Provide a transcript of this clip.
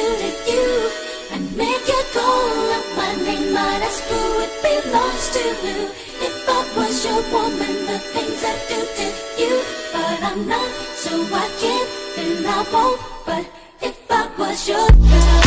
do to you. And make you call up my name, I'd ask who it belongs to. If I was your woman, the things I do to you. But I'm not, so I can't, and I won't. But if I was your girl,